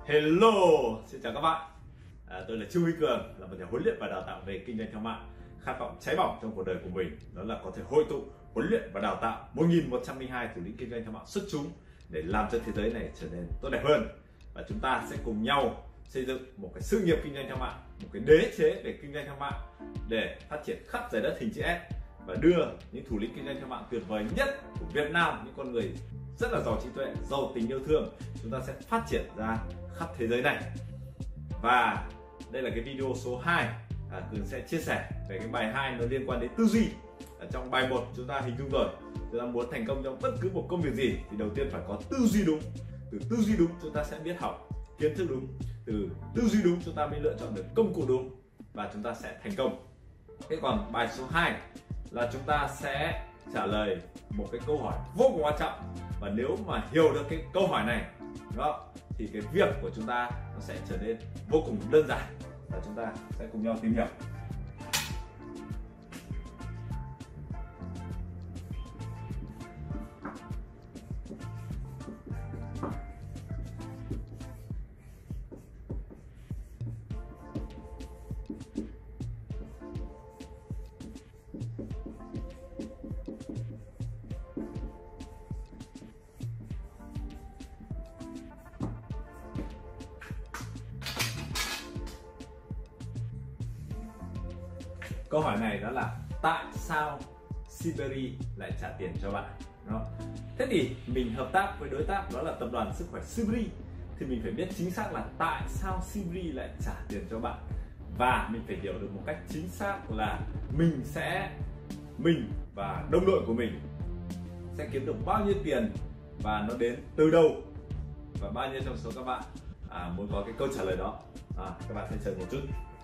Hello, xin chào các bạn. Tôi là Trương Huy Cường, là một nhà huấn luyện và đào tạo về kinh doanh theo mạng. Khát vọng cháy bỏng trong cuộc đời của mình đó là có thể hội tụ, huấn luyện và đào tạo 1102 thủ lĩnh kinh doanh theo mạng xuất chúng để làm cho thế giới này trở nên tốt đẹp hơn. Và chúng ta sẽ cùng nhau xây dựng một cái sự nghiệp kinh doanh theo mạng, một cái đế chế về kinh doanh theo mạng để phát triển khắp giải đất hình chữ S và đưa những thủ lĩnh kinh doanh theo mạng tuyệt vời nhất của Việt Nam, những con người rất là giàu trí tuệ, giàu tình yêu thương, chúng ta sẽ phát triển ra khắp thế giới này. Và đây là cái video số 2, Cường sẽ chia sẻ về cái bài 2 nó liên quan đến tư duy. Ở trong bài 1 chúng ta hình dung rồi, chúng ta muốn thành công trong bất cứ một công việc gì thì đầu tiên phải có tư duy đúng. Từ tư duy đúng chúng ta sẽ biết học kiến thức đúng, từ tư duy đúng chúng ta mới lựa chọn được công cụ đúng và chúng ta sẽ thành công. Thế còn bài số 2 là chúng ta sẽ trả lời một cái câu hỏi vô cùng quan trọng, và nếu mà hiểu được cái câu hỏi này đó, thì cái việc của chúng ta nó sẽ trở nên vô cùng đơn giản và chúng ta sẽ cùng nhau tìm hiểu. Câu hỏi này đó là tại sao Siberi lại trả tiền cho bạn? Đó. Thế thì mình hợp tác với đối tác đó là tập đoàn sức khỏe Siberi, thì mình phải biết chính xác là tại sao Siberi lại trả tiền cho bạn, và mình phải hiểu được một cách chính xác là mình và đồng đội của mình sẽ kiếm được bao nhiêu tiền và nó đến từ đâu, và bao nhiêu trong số các bạn muốn có cái câu trả lời đó. Các bạn hãy chờ một chút.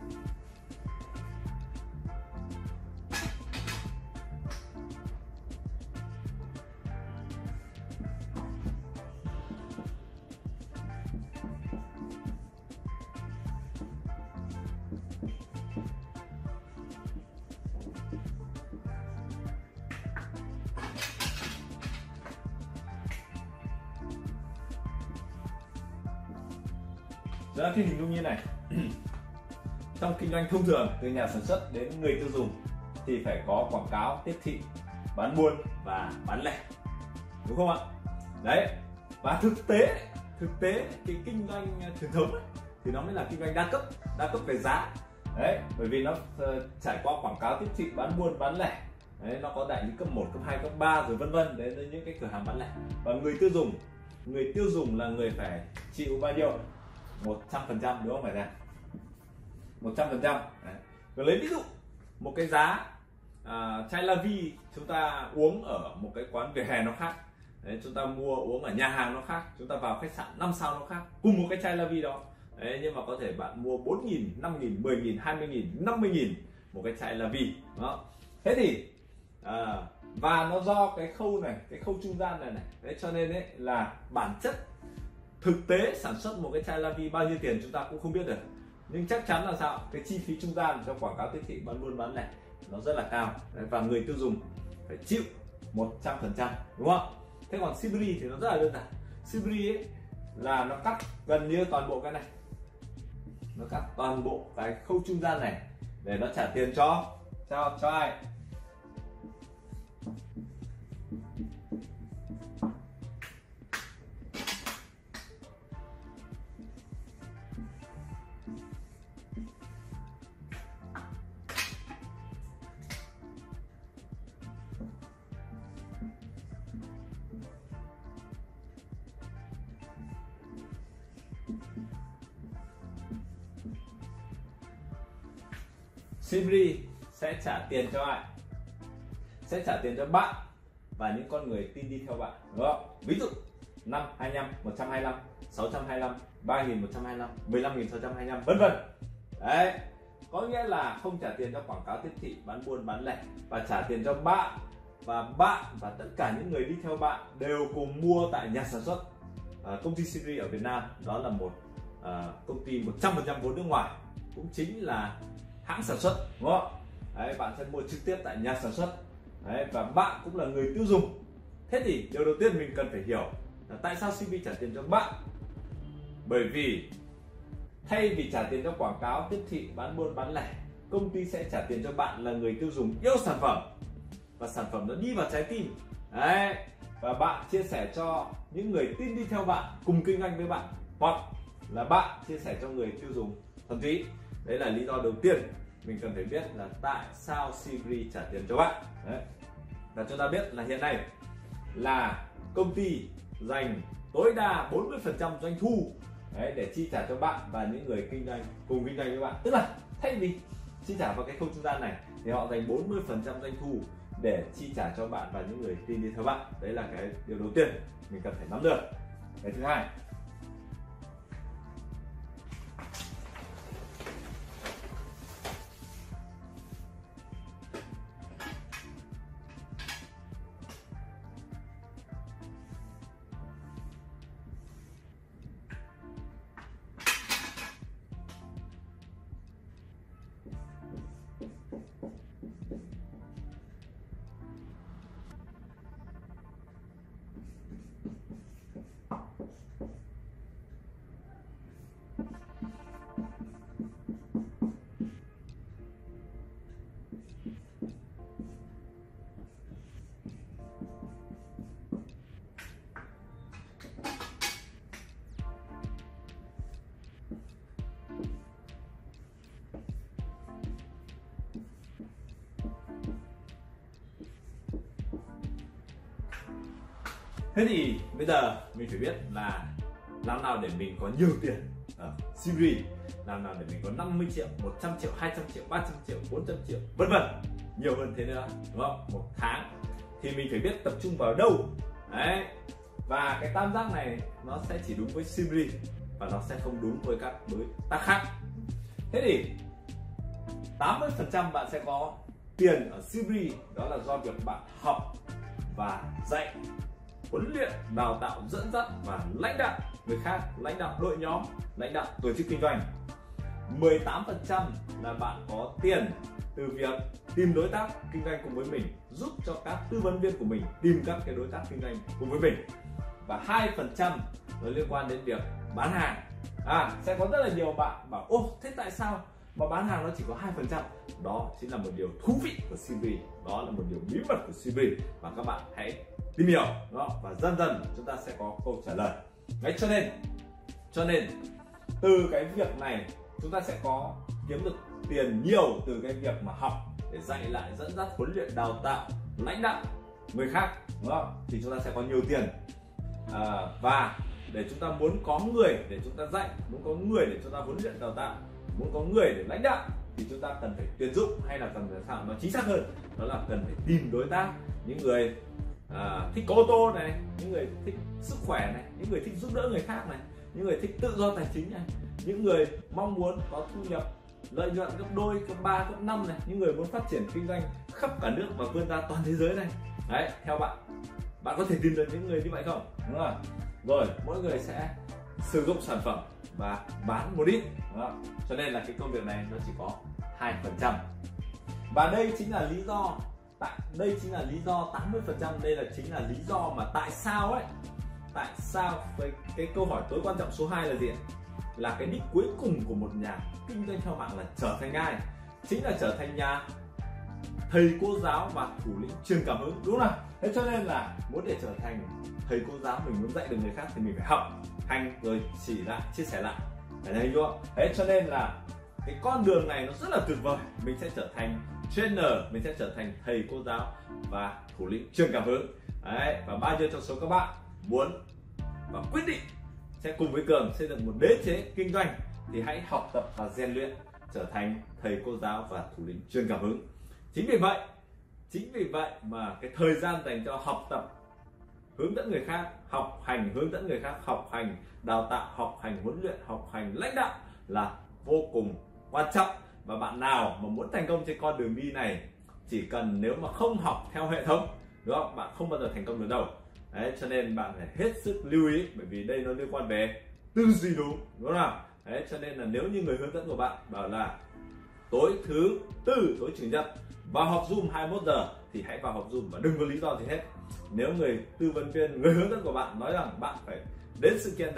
Đó, thì hình dung như này. Trong kinh doanh thông thường, từ nhà sản xuất đến người tiêu dùng thì phải có quảng cáo, tiếp thị, bán buôn và bán lẻ, đúng không ạ? Đấy. Và thực tế cái kinh doanh truyền thống ấy, thì nó mới là kinh doanh đa cấp về giá. Đấy, bởi vì nó trải qua quảng cáo, tiếp thị, bán buôn, bán lẻ. Đấy, nó có đại lý cấp 1, cấp 2, cấp 3 rồi vân vân, đến những cái cửa hàng bán lẻ. Và người tiêu dùng là người phải chịu bao nhiêu? 100%, đúng không phải là 100%. Rồi lấy ví dụ một cái giá chai La Vie chúng ta uống ở một cái quán vỉa hè nó khác. Đấy, chúng ta mua uống ở nhà hàng nó khác, chúng ta vào khách sạn 5 sao nó khác, cùng một cái chai La Vie đó. Đấy, nhưng mà có thể bạn mua 4.000, 5.000, 10.000, 20.000, 50.000 một cái chai La Vie đó. Thế thì và nó do cái khâu này, cái khâu trung gian này. Đấy, cho nên ấy là bản chất thực tế sản xuất một cái chai La Vie bao nhiêu tiền chúng ta cũng không biết được, nhưng chắc chắn là sao, cái chi phí trung gian trong quảng cáo, tiếp thị, bán buôn, bán lẻ nó rất là cao. Đấy, và người tiêu dùng phải chịu 100%, đúng không? Thế còn Siberi thì nó rất là đơn giản. Siberi ấy là nó cắt gần như toàn bộ cái này, nó cắt toàn bộ cái khâu trung gian này để nó trả tiền cho ai? Siberi sẽ trả tiền cho ai? Sẽ trả tiền cho bạn và những con người tin đi theo bạn, đúng không? Ví dụ 525, 125, 625, 3125, 15625, vân vân. Đấy, có nghĩa là không trả tiền cho quảng cáo, tiếp thị, bán buôn, bán lẻ, và trả tiền cho bạn và tất cả những người đi theo bạn đều cùng mua tại nhà sản xuất. Công ty Siberi ở Việt Nam đó là một công ty 100% vốn nước ngoài, cũng chính là hãng sản xuất, đúng không? Đấy, bạn sẽ mua trực tiếp tại nhà sản xuất. Đấy, và bạn cũng là người tiêu dùng. Thế thì điều đầu tiên mình cần phải hiểu là tại sao Siberi trả tiền cho bạn Bởi vì thay vì trả tiền cho quảng cáo, tiếp thị, bán buôn, bán lẻ, công ty sẽ trả tiền cho bạn là người tiêu dùng yêu sản phẩm, và sản phẩm nó đi vào trái tim. Đấy. Và bạn chia sẻ cho những người tin đi theo bạn, cùng kinh doanh với bạn, hoặc là bạn chia sẻ cho người tiêu dùng thuần túy. Đấy là lý do đầu tiên mình cần phải biết là tại sao Sibri trả tiền cho bạn. Đấy. Và chúng ta biết là hiện nay là công ty dành tối đa 40% doanh thu đấy, để chi trả cho bạn và những người kinh doanh cùng kinh doanh với bạn. Tức là thay vì chi trả vào cái khâu trung gian này thì họ dành 40% doanh thu để chi trả cho bạn và những người tin đi theo bạn. Đấy là cái điều đầu tiên mình cần phải nắm được. Cái thứ hai, thế thì bây giờ mình phải biết là làm nào để mình có nhiều tiền ở Sibri, làm nào để mình có 50 triệu, 100 triệu, 200 triệu, 300 triệu, 400 triệu, vân vân, nhiều hơn thế nữa, đúng không? Một tháng thì mình phải biết tập trung vào đâu. Đấy. Và cái tam giác này nó sẽ chỉ đúng với Sibri và nó sẽ không đúng với các đối tác khác. Thế thì 80% bạn sẽ có tiền ở Sibri, đó là do việc bạn học và dạy, huấn luyện, đào tạo, dẫn dắt và lãnh đạo người khác, lãnh đạo đội nhóm, lãnh đạo tổ chức kinh doanh. 18% là bạn có tiền từ việc tìm đối tác kinh doanh cùng với mình, giúp cho các tư vấn viên của mình tìm các cái đối tác kinh doanh cùng với mình. Và 2% nó liên quan đến việc bán hàng. Sẽ có rất là nhiều bạn bảo: ô, thế tại sao mà bán hàng nó chỉ có 2%? Đó chính là một điều thú vị của Sibri, đó là một điều bí mật của Sibri, và các bạn hãy tìm hiểu đó, và dần dần chúng ta sẽ có câu trả lời. Đấy, cho nên từ cái việc này chúng ta sẽ có kiếm được tiền nhiều từ cái việc mà học để dạy lại, dẫn dắt, huấn luyện, đào tạo, lãnh đạo người khác, đúng không? Thì chúng ta sẽ có nhiều tiền. Và để chúng ta muốn có người để chúng ta dạy, muốn có người để chúng ta huấn luyện, đào tạo, muốn có người để lãnh đạo, thì chúng ta cần phải tuyển dụng, hay là cần phải sao nó chính xác hơn, đó là cần phải tìm đối tác, những người thích có ô tô này, những người thích sức khỏe này, những người thích giúp đỡ người khác này, những người thích tự do tài chính này, những người mong muốn có thu nhập lợi nhuận gấp đôi, gấp 3, gấp 5 này, những người muốn phát triển kinh doanh khắp cả nước và vươn ra toàn thế giới này. Đấy, theo bạn có thể tìm được những người như vậy không? Đúng không? Rồi, mỗi người sẽ sử dụng sản phẩm và bán một ít. Đó. Cho nên là cái công việc này nó chỉ có 2%. Và đây chính là lý do 80%, đây chính là lý do mà tại sao cái câu hỏi tối quan trọng số 2 là gì ạ? Là cái đích cuối cùng của một nhà kinh doanh theo mạng là trở thành ai? Chính là trở thành nhà thầy cô giáo và thủ lĩnh truyền cảm hứng, đúng không? Thế cho nên là muốn để trở thành thầy cô giáo, mình muốn dạy được người khác thì mình phải học, hành rồi chỉ lại, chia sẻ lại. Phải thấy chưa? Thế cho nên là cái con đường này nó rất là tuyệt vời. Mình sẽ trở thành trainer, mình sẽ trở thành thầy cô giáo và thủ lĩnh truyền cảm hứng. Đấy, và bao nhiêu trong số các bạn muốn và quyết định sẽ cùng với Cường xây dựng một đế chế kinh doanh thì hãy học tập và rèn luyện trở thành thầy cô giáo và thủ lĩnh truyền cảm hứng. Chính vì vậy mà cái thời gian dành cho học tập, hướng dẫn người khác, học hành hướng dẫn người khác, học hành đào tạo, học hành huấn luyện, học hành lãnh đạo là vô cùng quan trọng. Và bạn nào mà muốn thành công trên con đường đi này, chỉ cần nếu mà không học theo hệ thống, đúng không, bạn không bao giờ thành công được đâu. Đấy, cho nên bạn phải hết sức lưu ý, bởi vì đây nó liên quan về tư duy đúng không? Đấy, cho nên là nếu như người hướng dẫn của bạn bảo là tối thứ tư, tối chủ nhật vào học Zoom 21 giờ thì hãy vào học Zoom và đừng có lý do gì hết. Nếu người tư vấn viên, người hướng dẫn của bạn nói rằng bạn phải đến sự kiện này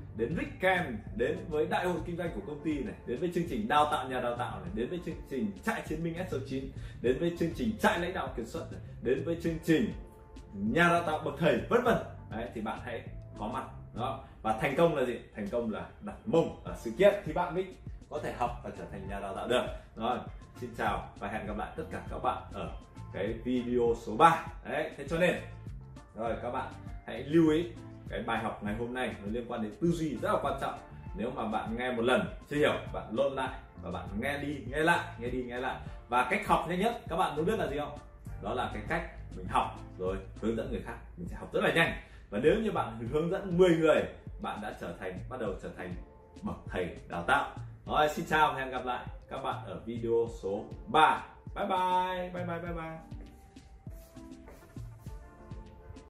đến weekend, đến với đại hội kinh doanh của công ty này, đến với chương trình đào tạo nhà đào tạo này, đến với chương trình trại chiến binh S9, đến với chương trình trại lãnh đạo kiệt xuất này, đến với chương trình nhà đào tạo bậc thầy vân vân. Đấy, thì bạn hãy có mặt đó. Và thành công là gì? Thành công là đặt mông ở sự kiện thì bạn mới có thể học và trở thành nhà đào tạo được. Rồi, xin chào và hẹn gặp lại tất cả các bạn ở cái video số 3. Đấy, thế cho nên rồi các bạn hãy lưu ý cái bài học ngày hôm nay nó liên quan đến tư duy rất là quan trọng. Nếu mà bạn nghe một lần chưa hiểu, bạn lộn lại và bạn nghe đi nghe lại, nghe đi nghe lại. Và cách học nhanh nhất các bạn muốn biết là gì không? Đó là cái cách mình học rồi hướng dẫn người khác, mình sẽ học rất là nhanh. Và nếu như bạn hướng dẫn 10 người, bạn đã bắt đầu trở thành bậc thầy đào tạo. Rồi, xin chào và hẹn gặp lại các bạn ở video số 3. Bye bye, bye bye, bye bye.